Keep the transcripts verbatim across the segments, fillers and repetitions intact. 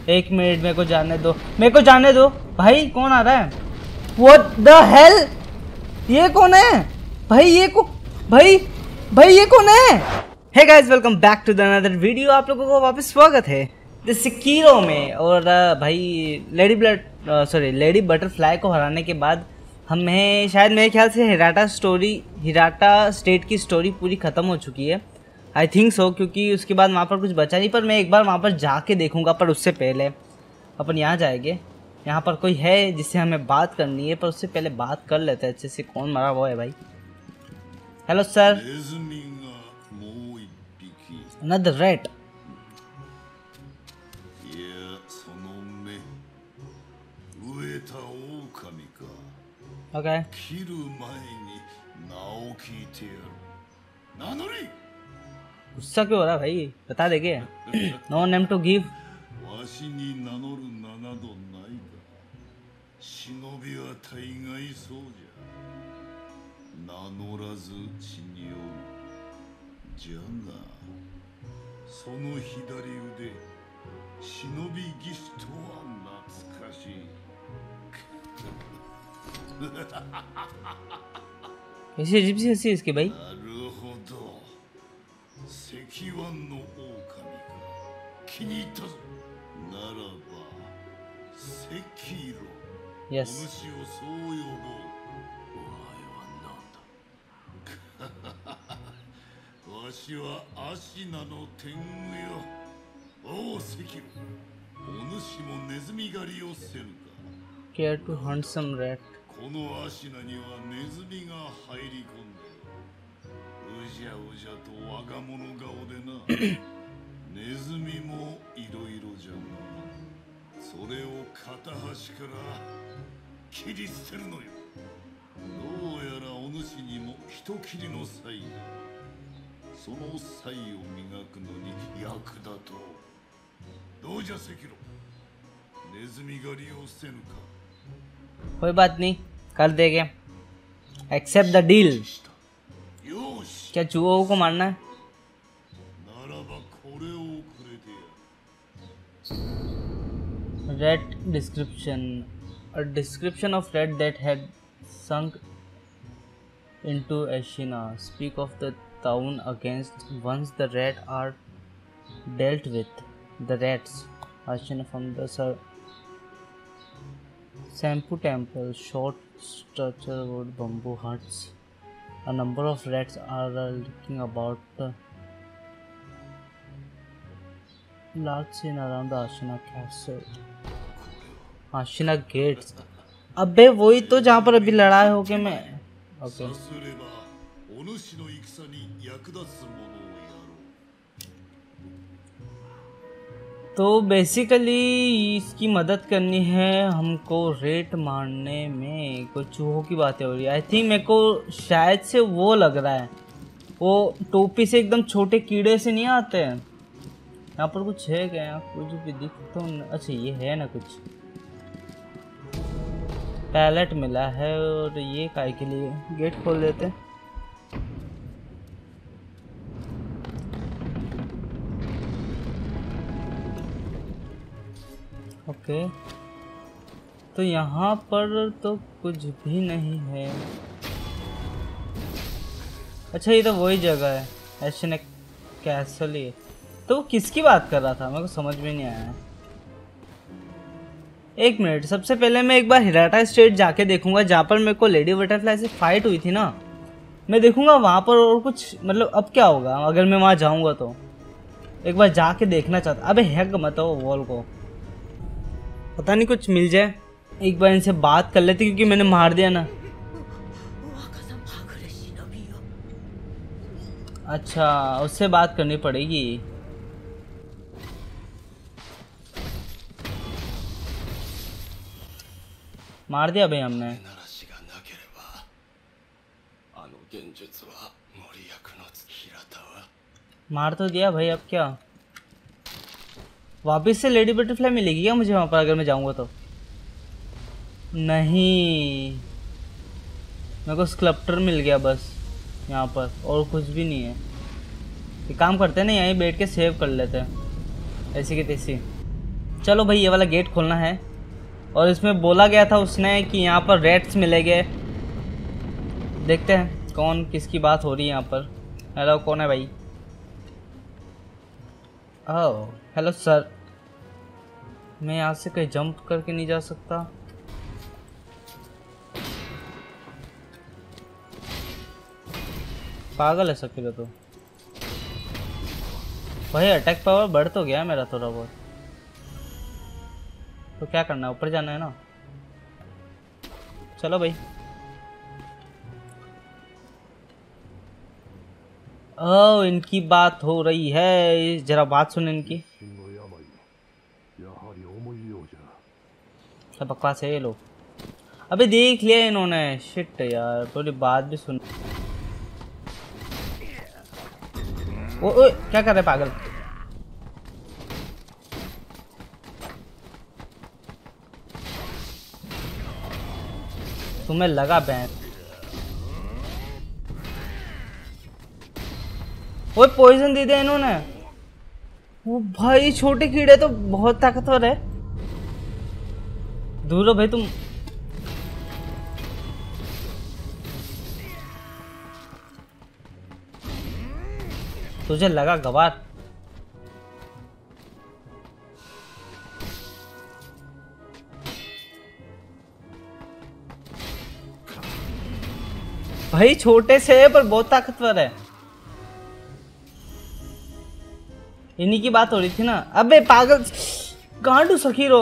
एक मिनट मेरे को जाने दो, मेरे को जाने दो भाई। कौन आ रहा है? What the hell? ये कौन है भाई? ये को भाई भाई ये कौन है? Hey guys, welcome back to the another video। आप लोगों को वापस स्वागत है द सेकिरो में। और uh, भाई lady blood sorry lady butterfly को हराने के बाद हमें शायद मेरे ख्याल से हिराटा स्टोरी हिराटा स्टेट की स्टोरी पूरी ख़त्म हो चुकी है। आई थिंक सो, क्योंकि उसके बाद वहाँ पर कुछ बचा नहीं। पर मैं एक बार वहाँ पर जाके देखूँगा। पर उससे पहले अपन यहाँ जाएंगे। यहाँ पर कोई है जिससे हमें बात करनी है, पर उससे पहले बात कर लेते हैं अच्छे से। कौन मरा हुआ है भाई? Hello sir. Another rat। Okay। गुस्सा क्यों हो रहा है भाई? बता देंगे। No name to give। कैसी अजीब सी हंसी इसकी भाई। Yes. Care to hunt some rat। कोई बात नहीं, कर देंगे। Accept the deal. क्या चूहों को मारना है? Rat description। A description of rat that had sunk into Ashina। Speak of the town against once the rat are dealt with। The rats Ashina from the sir Sampu temple, short structure wood bamboo huts। A number of rats are lurking about the large scene around the Ashina castle। Ashina gates. अबे वही तो जहाँ पर अभी लड़ाई हो के मैं। ओके। तो बेसिकली इसकी मदद करनी है हमको रेट मारने में। कोई चूहों की बातें हो रही है। आई थिंक मेरे को शायद से वो लग रहा है, वो टोपी से एकदम छोटे कीड़े से नहीं आते हैं। यहाँ पर कुछ है क्या? यहाँ कुछ भी दिख तो अच्छा ये है ना कुछ। पैलेट मिला है और ये काय के लिए? गेट खोल देते हैं। ओके, तो यहाँ पर तो कुछ भी नहीं है। अच्छा ये तो वही जगह है, एशियन कैसल ही। तो किसकी बात कर रहा था मेरे को समझ में नहीं आया। एक मिनट, सबसे पहले मैं एक बार हिराटा स्टेट जाके देखूंगा जहाँ पर मेरे को लेडी बटरफ्लाई से फाइट हुई थी ना। मैं देखूंगा वहाँ पर और कुछ मतलब अब क्या होगा अगर मैं वहाँ जाऊंगा तो। एक बार जाके देखना चाहता। अबे हैक मत हो वॉल को, पता नहीं कुछ मिल जाए। एक बार इनसे बात कर लेते क्योंकि मैंने मार दिया ना। अच्छा उससे बात करनी पड़ेगी। मार दिया भाई हमने। मार तो दिया भाई, अब क्या? वापस से लेडी बटरफ्लाई मिलेगी क्या मुझे वहाँ पर अगर मैं जाऊँगा तो? नहीं, मेरे को स्कल्प्टर मिल गया बस यहाँ पर, और कुछ भी नहीं है। एक काम करते हैं ना, यहीं बैठ के सेव कर लेते हैं ऐसी की तैसी। चलो भाई ये वाला गेट खोलना है। और इसमें बोला गया था उसने कि यहाँ पर रेट्स मिलेंगे। देखते हैं कौन किसकी बात हो रही है यहाँ पर। हेलो कौन है भाई? ओह हेलो सर, मैं यहाँ से कहीं जंप करके नहीं जा सकता। पागल है सकीरा तो। भाई अटैक पावर बढ़ तो गया मेरा थोड़ा बहुत। तो क्या करना है, ऊपर जाना है ना। चलो भाई। ओह इनकी बात हो रही है, जरा बात सुन इनकी। क्या बकवास है ये लोग। अबे देख लिया इन्होंने, शिट यार, थोड़ी बात भी सुन। ओ, ओ क्या कर रहे पागल। तुम्हें लगा बैन। वो पॉइजन दे दिया इन्होंने। वो भाई छोटे कीड़े तो बहुत ताकतवर है। दूर हो भाई तुम। तुझे लगा गवार। भाई छोटे से है पर बहुत ताकतवर है। इन्हीं की बात हो रही थी ना। अबे पागल गांडू सखीरो।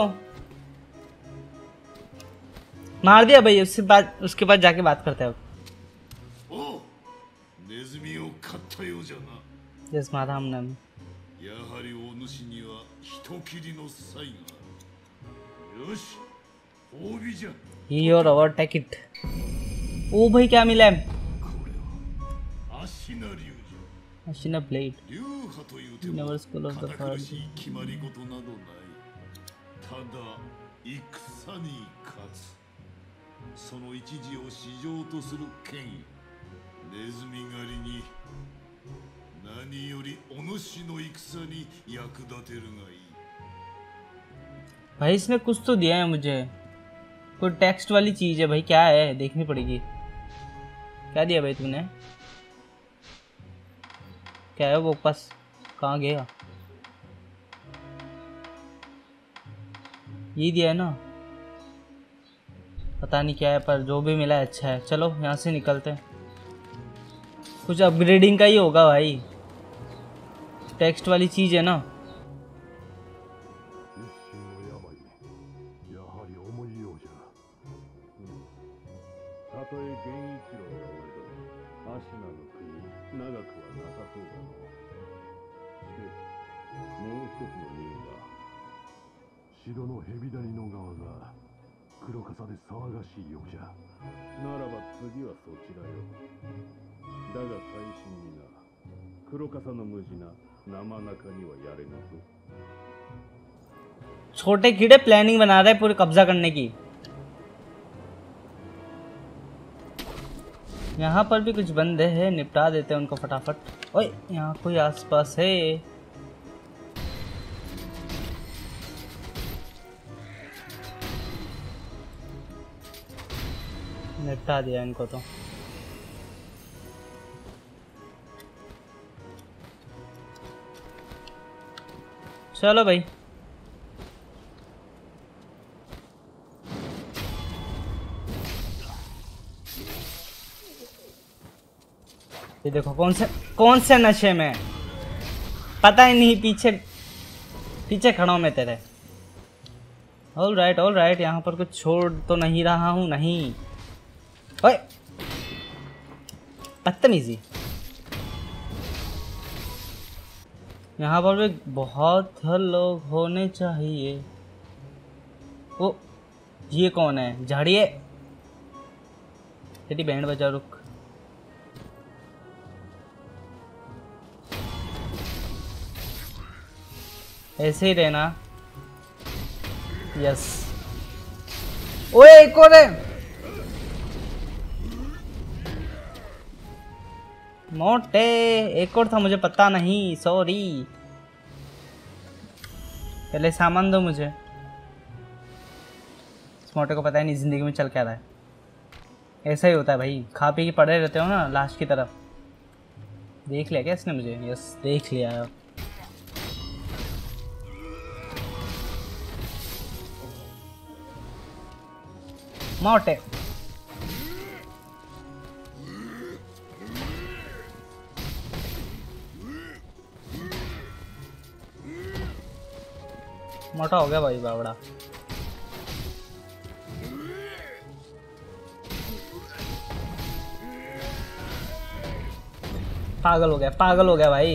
मार दिया भाई। उसके बाद उसके बाद जाके बात करते हैं। यस मारा हमने। Your over take it. ओ भाई क्या मिला है? Ashina blade. Never school of the first. भाई इसने कुछ तो दिया है मुझे, कोई टेक्स्ट वाली चीज है भाई। क्या है देखनी पड़ेगी। क्या दिया भाई तूने? क्या है वो पास? कहाँ गया? ये दिया है ना, पता नहीं क्या है, पर जो भी मिला है अच्छा है। चलो यहाँ से निकलते हैं। कुछ अपग्रेडिंग का ही होगा भाई, टेक्स्ट वाली चीज है ना। छोटे कीड़े प्लानिंग बना रहे हैं पूरे कब्जा करने की। यहाँ पर भी कुछ बंदे हैं, निपटा देते हैं उनको फटाफट। ओए यहाँ कोई आसपास है। निपटा दिया इनको तो। चलो भाई। ये देखो कौन से कौन से नशे में, पता ही नहीं। पीछे पीछे खड़ा हूं मैं तेरे। ऑल राइट ऑल राइट, यहाँ पर कुछ छोड़ तो नहीं रहा हूँ। नहीं ओए बदतमीजी। यहाँ पर भी बहुत लोग होने चाहिए। ओ ये कौन है? झाड़िए तेरी बैंड बजा। रुक, ऐसे ही रहना। यस। ओए एक और है। मोटे एक और था, मुझे पता नहीं, सॉरी। पहले सामान दो मुझे। इस मोटे को पता ही नहीं जिंदगी में चल क्या रहा है। ऐसा ही होता है भाई, खा पी के पड़े रहते हो ना लास्ट की तरफ। देख लिया क्या इसने मुझे? यस देख लिया। मोटे मोटा हो गया भाई बावड़ा। पागल हो गया, पागल हो गया भाई।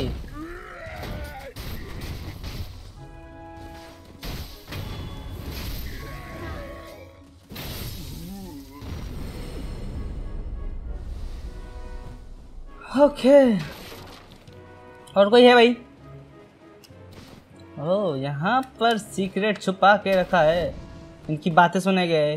ओके और कोई है भाई? ओह यहाँ पर सीक्रेट छुपा के रखा है। इनकी बातें सुने गए।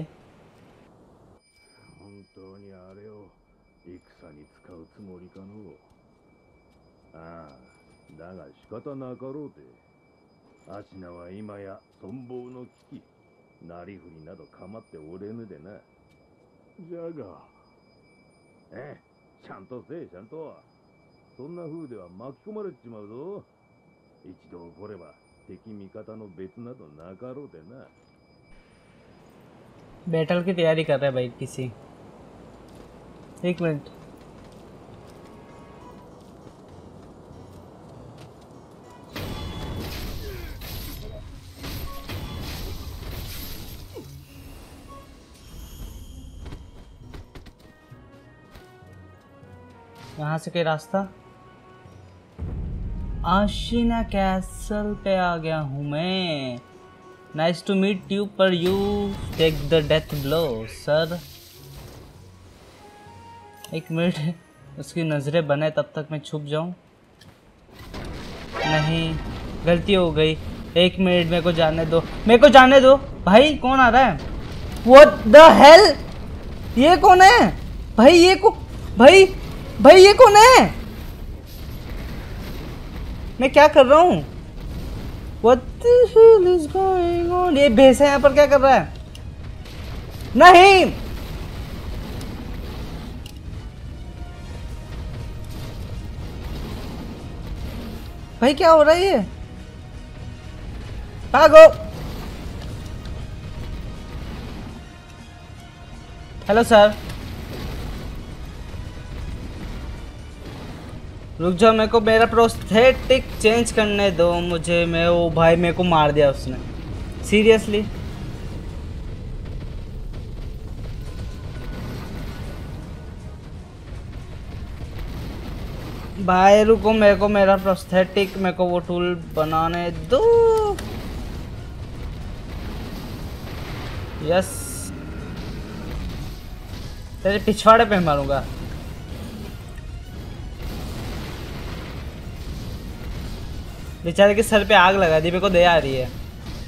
बैटल की तैयारी कर रहे हैं भाई किसी। एक मिनट, यहाँ से कोई रास्ता? आशिना कैसल पे आ गया हूँ मैं। नाइस टू मीट यू पर you take the death blow sir. एक मिनट, उसकी नजरें बने तब तक मैं छुप जाऊं। नहीं, गलती हो गई। एक मिनट मेरे को जाने दो, मेरे को जाने दो। भाई कौन आ रहा है? What the hell? ये कौन है भाई? ये को भाई भाई ये कौन है? मैं क्या कर रहा हूँ? What the hell is going on? ये भैंसा यहाँ पर क्या कर रहा है? नहीं भाई क्या हो रहा है? ये भागो। हेलो सर, रुक जाओ, मेरे को मेरा प्रोस्थेटिक चेंज करने दो मुझे। मैं वो भाई मेरे को मार दिया उसने, सीरियसली। भाई रुको, मेरे को मेरा प्रोस्थेटिक, मेरे को वो टूल बनाने दो। यस, तेरे पिछवाड़े पे मारूंगा। बेचारे के सर पे आग लगा दी, मेरे को दया आ रही है।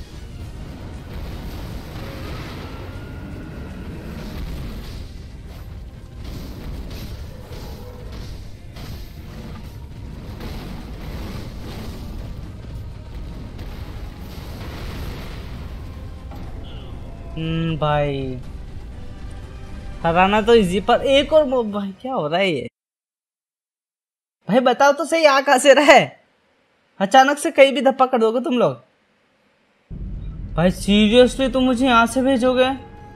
हम्म भाई हराना तो इजी, पर एक और भाई क्या हो रहा है ये? भाई बताओ तो सही, आ कहां से रहा है? अचानक से कहीं भी धप्पा कर दोगे तुम लोग। भाई सीरियसली तुम मुझे यहाँ से भेजोगे?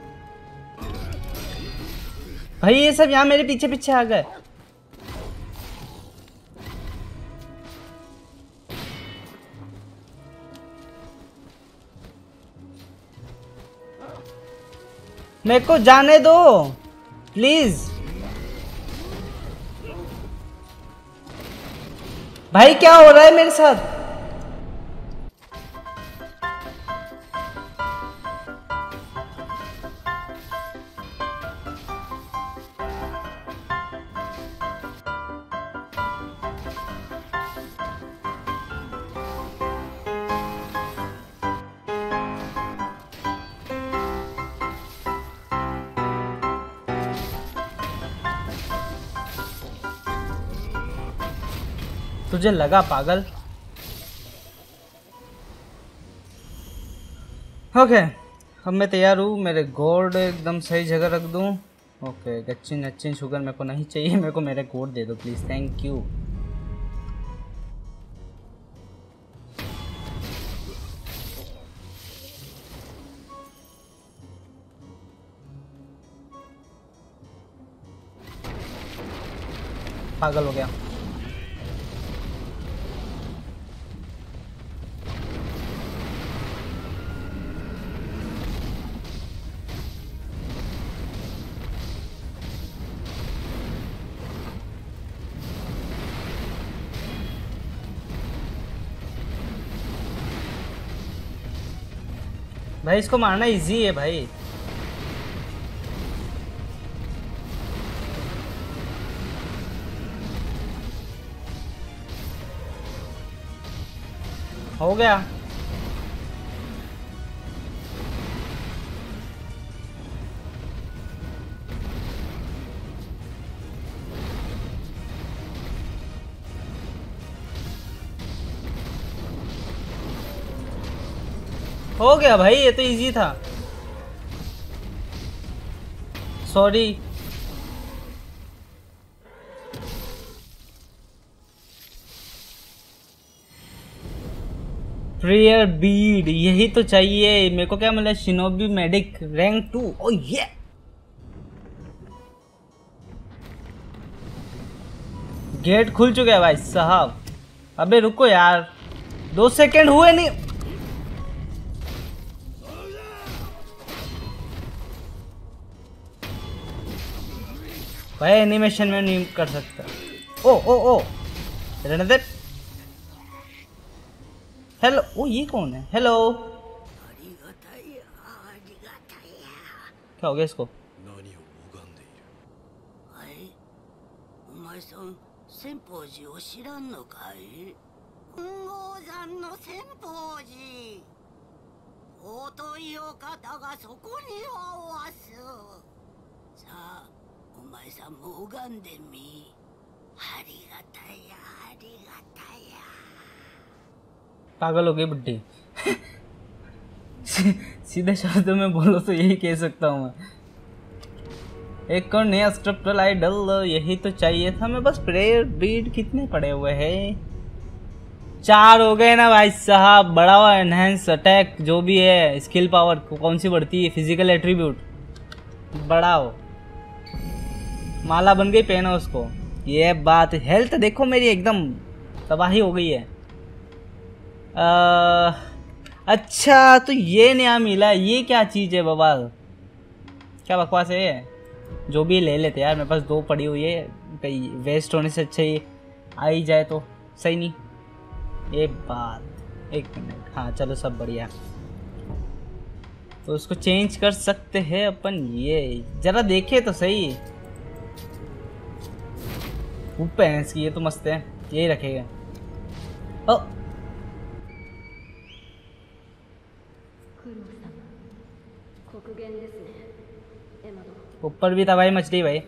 भाई ये सब यहाँ मेरे पीछे पीछे आ गए। मेरे को जाने दो प्लीज। भाई क्या हो रहा है मेरे साथ? तुझे लगा पागल? ओके अब मैं तैयार हूँ। मेरे गोल्ड एकदम सही जगह रख दूँ। ओके गच्चिन अच्छिन शुगर मेरे को नहीं चाहिए, मेरे को मेरे गोल्ड दे दो प्लीज़, थैंक यू। पागल हो गया। भाई इसको मारना इजी है भाई। हो गया। हो गया भाई, ये तो इजी था। सॉरी। प्रेयर बीड यही तो चाहिए मेरे को। क्या मिला? Shinobi medic rank two. ओ ये गेट खुल चुका है भाई साहब। अबे रुको यार, दो सेकंड हुए नहीं। भाई एनिमेशन में नहीं कर सकता। ओ ओ ओ रहने दे। हेलो, ओ ये कौन है? हेलो, क्या हो गया इसको? 先宝寺を知らんのかい？金剛山の先宝寺。尊いお方がそこにおわす。さあ、お前さんも拝んでみ。ありがたや、ありがたや。 पागल हो गई बुड्ढी। सीधे शब्दों में बोलो तो यही कह सकता हूँ मैं। एक और नया स्ट्रक्चरल आइडल, यही तो चाहिए था मैं बस। प्रेयर बीड कितने पड़े हुए हैं? चार हो गए ना भाई साहब। बड़ा हुआ एनहेंस अटैक जो भी है, स्किल पावर कौन सी बढ़ती है? फिजिकल एट्रीब्यूट बढ़ाओ। माला बन गई, पहनो उसको। ये बात। हेल्थ देखो मेरी एकदम तबाही हो गई है। आ, अच्छा तो ये नया मिला, ये क्या चीज़ है बवाल? क्या बकवास है ये? जो भी ले लेते यार, मेरे पास दो पड़ी हुई है, कहीं वेस्ट होने से अच्छा ही आ ही जाए तो सही नहीं? ये बात। एक मिनट, हाँ चलो सब बढ़िया। तो उसको चेंज कर सकते हैं अपन। ये जरा देखे तो सही। भैंस की ये तो मस्त है, यही रखेगा। ओ ऊपर भी था भाई मछली भाई।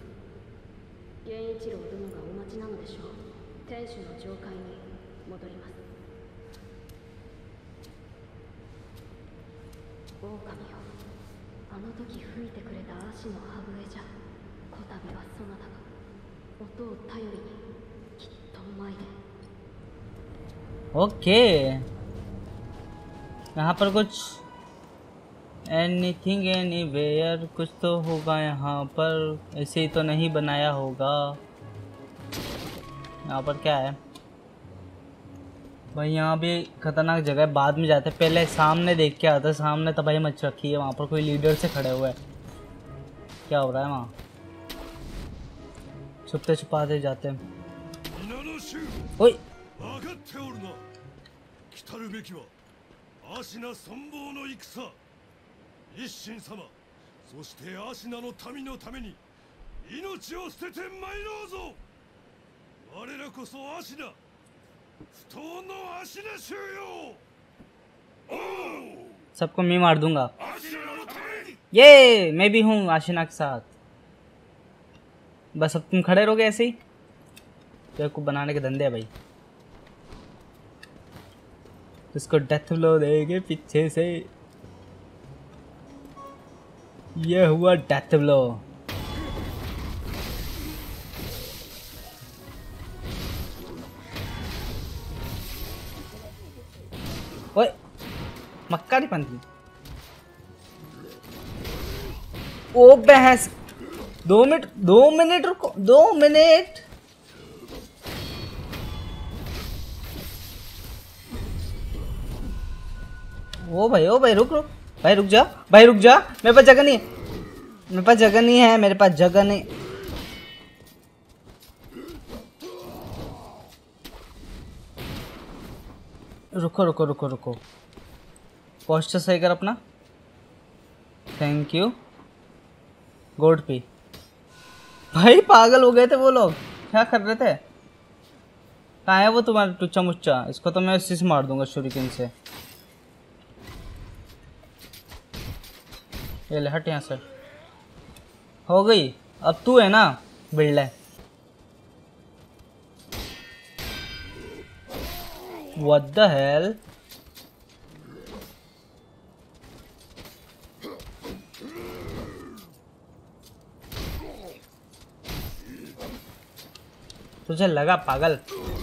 ओके यहाँ पर कुछ एनीथिंग एनीवेयर कुछ तो होगा यहाँ पर। ऐसे ही तो नहीं बनाया होगा। यहाँ पर क्या है भाई? यहाँ भी खतरनाक जगह है, बाद में जाते। पहले सामने देख के आता। सामने तबाही मच रखी है। वहाँ पर कोई लीडर से खड़े हुए हैं। क्या हो रहा है वहाँ? छुपते छुपाते जाते हैं। ओए सबको मैं मार दूंगा। ये मैं भी हूँ आशिना के साथ। बस अब तुम खड़े रहोगे ऐसे ही? तेरे को बनाने के धंधे है भाई। इसको डेथ ब्लो देंगे पीछे से। ये हुआ डेथ ब्लो। ओए मक्का नहीं पंथी। ओ बहस। दो मिनट दो मिनट रुको दो मिनट। ओ भाई ओ भाई रुक रुक भाई रुक जा भाई रुक जा। मेरे पास जगह नहीं है मेरे पास जगह नहीं है मेरे पास जगह नहीं। रुको रुको रुको रुको पोस्टर सही कर अपना। थैंक यू गोड पी। भाई पागल हो गए थे वो लोग। क्या कर रहे थे? कहाँ है वो तुम्हारा टुच्चा मुच्चा? इसको तो मैं उसी से मार दूंगा शूरिकेन से। ये ले हट यहाँ से। हो गई। अब तू है ना बिल्ड है। What the hell? तुझे लगा पागल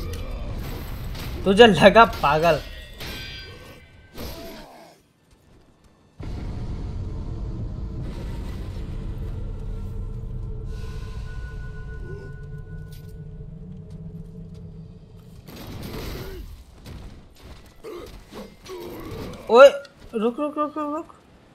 तुझे लगा पागल। ओए रुक रुक रुक रुक रुक।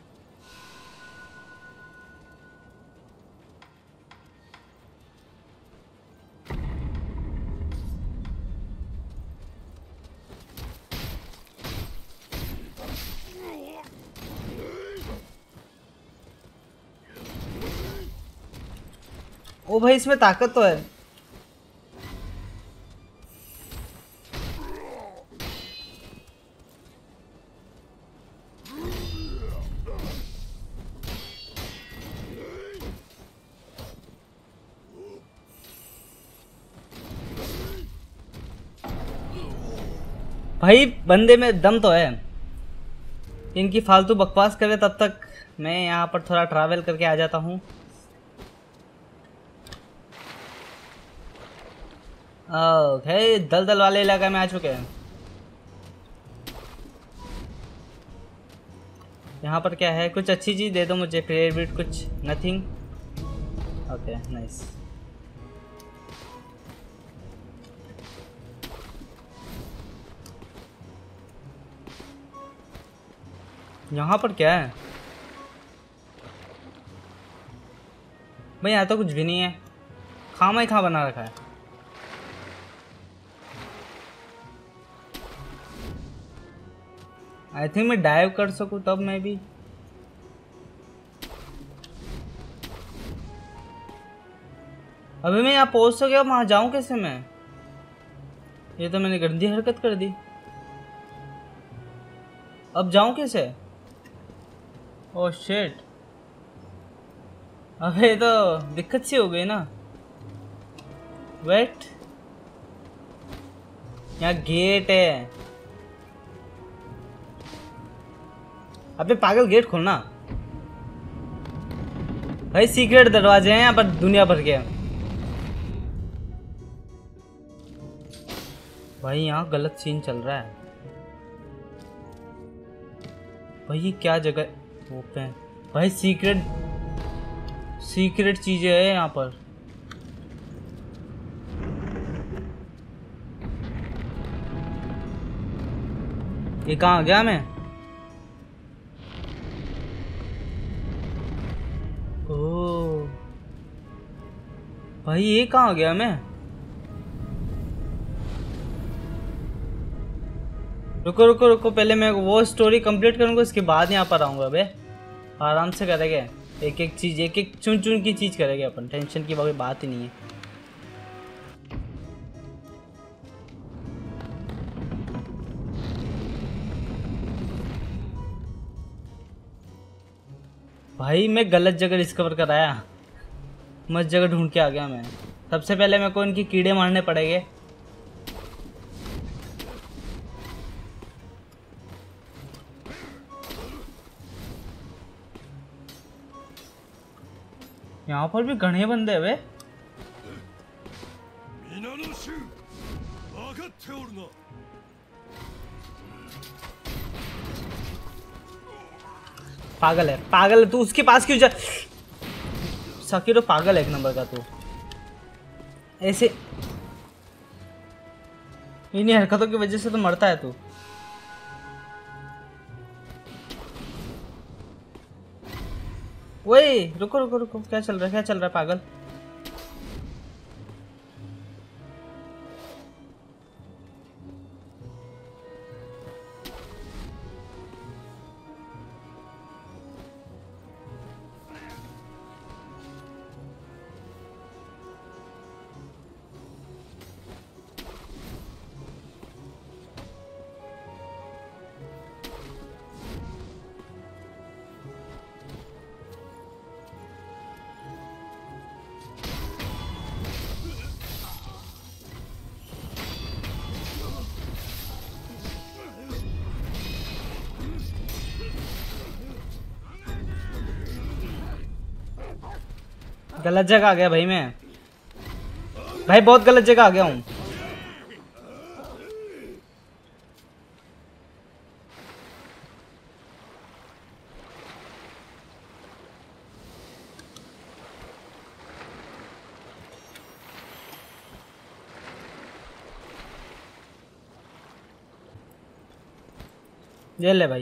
ओ भाई इसमें ताकत तो है। भाई बंदे में दम तो है। इनकी फालतू बकवास करे तब तक मैं यहाँ पर थोड़ा ट्रैवल करके आ जाता हूँ। ओके दलदल वाले इलाके में आ चुके हैं। यहाँ पर क्या है? कुछ अच्छी चीज़ दे दो मुझे। क्रेडिट कुछ नथिंग। Okay nice. यहाँ पर क्या है भाई? यहाँ तो कुछ भी नहीं है। खामा ही खा बना रखा है। आई थिंक मैं डाइव कर सकूँ तब मैं भी। अभी मैं यहाँ पहुँच तो गया, वहाँ जाऊँ कैसे मैं? ये तो मैंने गंदी हरकत कर दी। अब जाऊँ कैसे? Oh shit. अबे तो दिक्कत सी हो गई ना। वेट यहाँ गेट है। अबे पागल गेट खोलना। भाई सीक्रेट दरवाजे हैं यहाँ पर दुनिया भर के। भाई यहाँ गलत सीन चल रहा है। भाई ये क्या जगह ओपन? भाई सीक्रेट सीक्रेट चीजें है यहाँ पर। ये कहाँ गया मैं? ओह भाई ये कहाँ गया मैं? रुको रुको रुको पहले मैं वो स्टोरी कंप्लीट करूंगा, उसके बाद यहाँ पर आऊंगा। बे आराम से करेंगे, एक एक चीज एक एक चुन चुन की चीज करेंगे अपन। टेंशन की कोई बात ही नहीं है। भाई मैं गलत जगह डिस्कवर कराया। मस्त जगह ढूंढ के आ गया मैं। सबसे पहले मेरे को इनकी कीड़े मारने पड़ेंगे। यहाँ पर भी घने बंदे हैं वे। पागल है, पागल है तू, उसके पास क्यों जा। सकीरो पागल है एक नंबर का तू। ऐसे इन्हीं हरकतों की वजह से तो मरता है तू। वही रुको रुको रुको, क्या चल रहा है, क्या चल रहा है पागल। गलत जगह आ गया भाई मैं, भाई बहुत गलत जगह आ गया हूँ। ये ले भाई।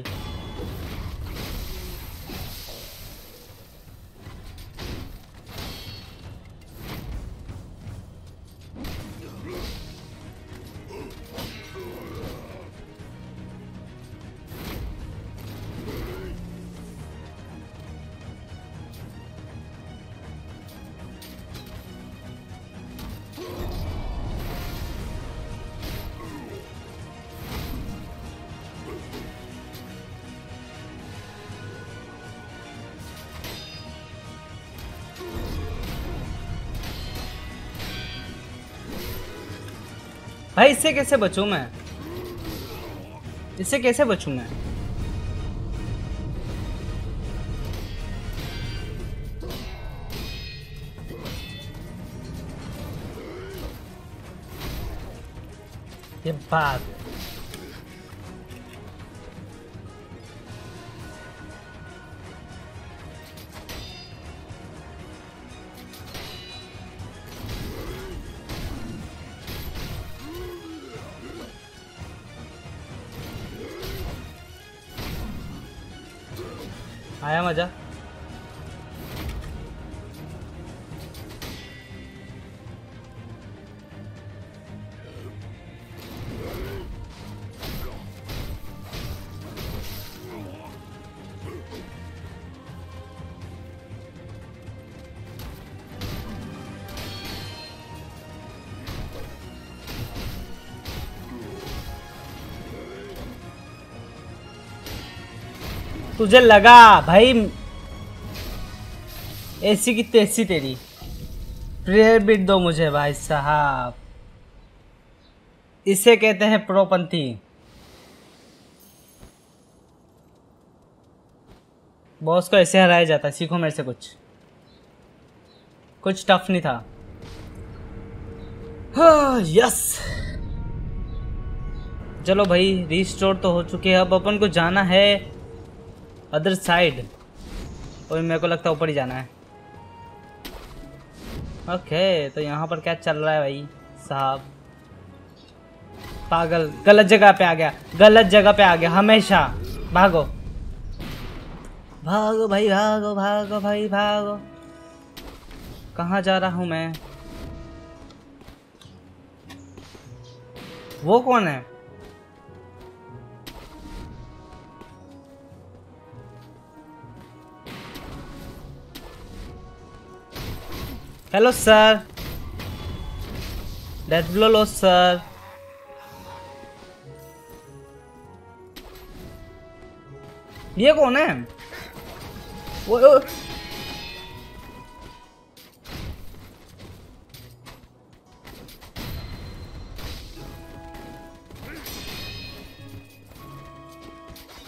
भाई इससे कैसे बचूं मैं, इससे कैसे बचूं मैं। ये बात आया मजा। तुझे लगा भाई ऐसी की तैसी तेरी। प्रेयर बिट दो मुझे भाई साहब, इसे कहते हैं प्रोपंथी। बॉस को ऐसे हराया जाता है, सीखो मेरे से कुछ, कुछ टफ नहीं था। हाँ, यस चलो भाई रिस्टोर तो हो चुके हैं। अब अपन को जाना है अदर साइड, और मेरे को लगता है ऊपर ही जाना है। ओके तो यहाँ पर क्या चल रहा है भाई साहब। पागल, गलत जगह पे आ गया, गलत जगह पे आ गया हमेशा। भागो भागो भाई, भागो भागो भाई भागो। कहाँ जा रहा हूँ मैं। वो कौन है। हेलो सर, डेथ ब्लो लो सर। ये कौन है। वो, वो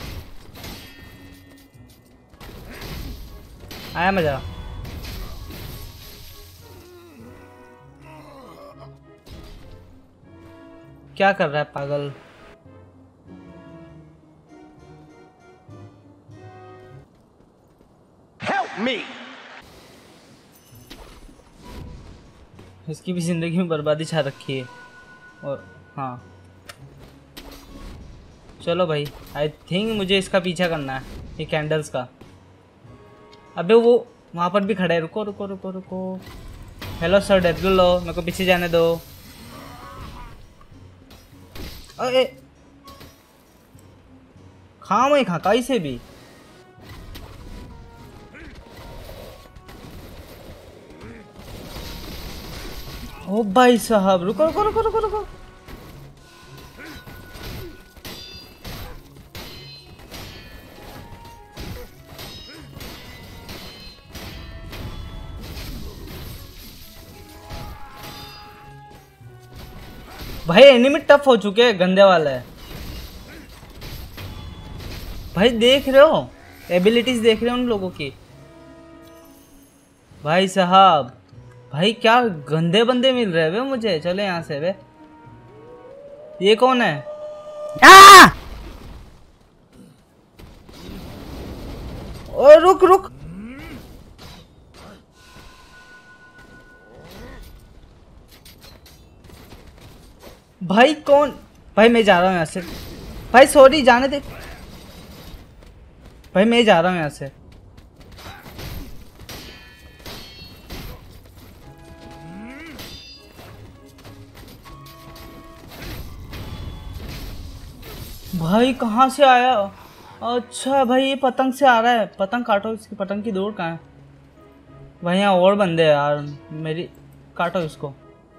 आया मजा। क्या कर रहा है पागल? Help me. इसकी भी जिंदगी में बर्बादी छा रखी है। और हाँ चलो भाई, आई थिंक मुझे इसका पीछा करना है, ये कैंडल्स का। अबे वो वहाँ पर भी खड़े है। रुको रुको रुको रुको। हेलो सर डेडलो, मेरे को पीछे जाने दो। अरे खाओ मैं खा काई से भी। ओ भाई साहब रुको रुको रुको रुको रुको। भाई एनिमी टफ हो चुके हैं, गंदे वाले है भाई। देख रहे हो एबिलिटीज, देख रहे हो उन लोगों की भाई साहब। भाई क्या गंदे बंदे मिल रहे हैं मुझे। चले यहाँ से बे। ये कौन है? आ! ओ रुक रुक। भाई कौन? भाई मैं जा रहा हूँ यहाँ से। भाई सॉरी, जाने दे भाई, मैं जा रहा हूँ यहाँ से। भाई कहाँ से आया? अच्छा भाई ये पतंग से आ रहा है। पतंग काटो इसकी। पतंग की दूर कहाँ है भाई? यहाँ और बंदे हैं यार मेरी। काटो इसको।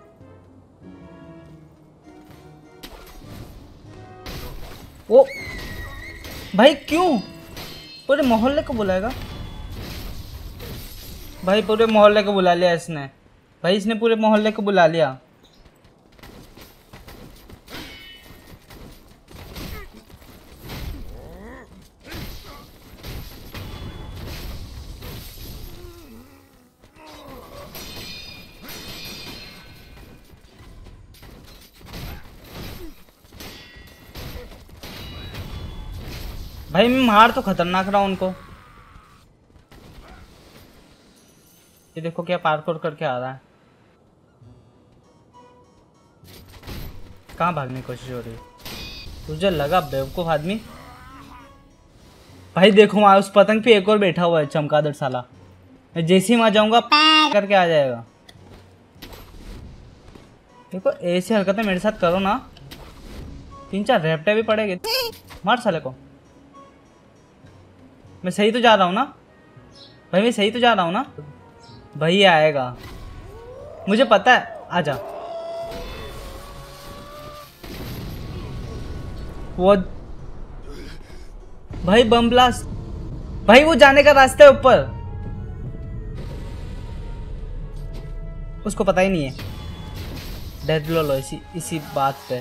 ओ भाई क्यों? पूरे मोहल्ले को बुलाएगा भाई। पूरे मोहल्ले को बुला लिया इसने भाई। इसने पूरे मोहल्ले को बुला लिया। भाई मैं मार तो खतरनाक रहा उनको। ये देखो क्या पार्कोर करके आ रहा है। कहाँ भागने की कोशिश हो रही है? तुझे लगा बेवकूफ आदमी। भाई देखो वहां उस पतंग पे एक और बैठा हुआ है चमगादड़ साला। मैं जैसे ही वहां जाऊंगा करके आ जाएगा। देखो ऐसी हरकतें मेरे साथ करो ना, तीन चार रेपटे भी पड़ेंगे। मार साले को। मैं सही तो जा रहा हूँ ना भाई? मैं सही तो जा रहा हूँ ना भाई? आएगा मुझे पता है। आजा। वो भाई बम ब्लास्ट। भाई वो जाने का रास्ता है ऊपर। उसको पता ही नहीं है। डेड लो लो इसी इसी बात पे।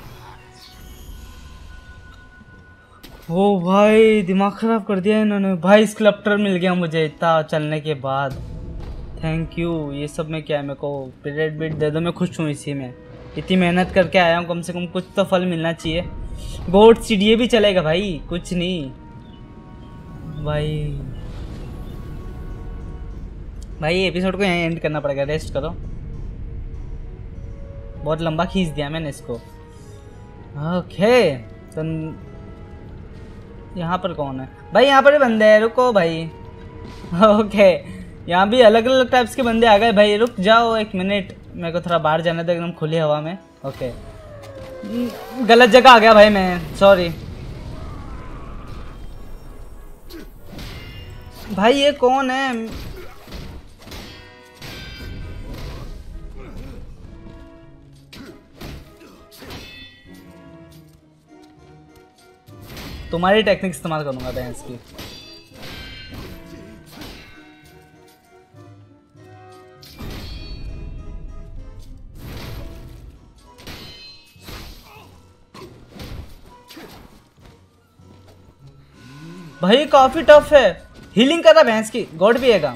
ओ भाई दिमाग खराब कर दिया इन्होंने भाई। स्कल्पटर मिल गया मुझे इतना चलने के बाद। Thank you. ये सब में क्या है, मेरे को पीरियड बिट दे दो, मैं खुश हूँ इसी में। इतनी मेहनत करके आया हूँ, कम से कम कुछ तो फल मिलना चाहिए। गोट सीढ़ी भी चलेगा भाई, कुछ नहीं भाई। भाई एपिसोड को यहीं एंड करना पड़ेगा। रेस्ट करो, बहुत लंबा खींच दिया मैंने इसको। ओके तो यहाँ पर कौन है भाई? यहाँ पर भी बंदे हैं। रुको भाई। ओके यहाँ भी अलग अलग टाइप्स के बंदे आ गए भाई। रुक जाओ एक मिनट, मेरे को थोड़ा बाहर जाना था एकदम खुली हवा में। ओके गलत जगह आ गया भाई मैं, सॉरी भाई। ये कौन है? तुम्हारी टेक्निक इस्तेमाल करूंगा भैंस की। भाई काफी टफ है। हीलिंग कर रहा भैंस की। गॉड भी हैगा।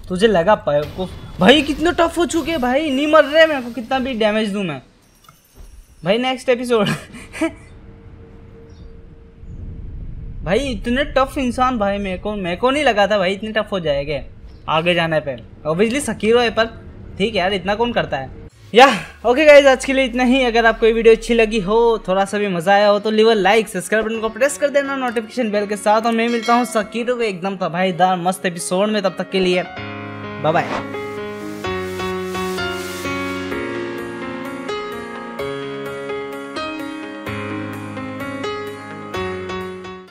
तुझे लगा पाए को भाई कितने टफ हो चुके हैं भाई, नहीं मर रहे मेरे को कितना भी डैमेज दूं मैं भाई। नेक्स्ट एपिसोड भाई इतने टफ इंसान भाई, मेरे को मेरे को नहीं लगा था भाई इतने टफ हो जाएंगे आगे जाने पे। ऑब्वियसली सकीरो है पर ठीक है यार, इतना कौन करता है या। ओके गाइज, आज के लिए इतना ही। अगर आपको ये वीडियो अच्छी लगी हो, थोड़ा सा भी मजा आया हो तो leave a like, subscribe button को प्रेस कर देना नोटिफिकेशन बेल के साथ। और मैं मिलता हूँ सकीरो के एकदम तबाहीदार मस्त एपिसोड में, तब तक के लिए बाय बाय।